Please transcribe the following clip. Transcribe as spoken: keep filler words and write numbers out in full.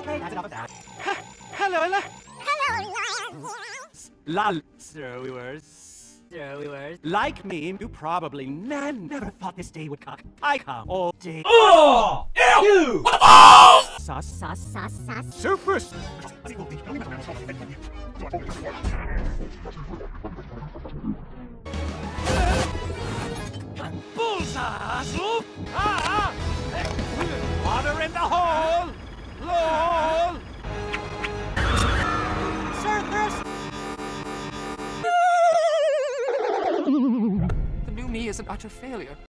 Okay, that's enough of that. Hello, hello. Hello. Lol, so viewers. So viewers. Like me, you probably n never thought this day would come. I come all day. Oh! Ew! Sus. Sus, sus, sus. Super. Bullseye, Sloop! Ah! Water in the hole! Lol! Sir, there's... The new me is an utter failure.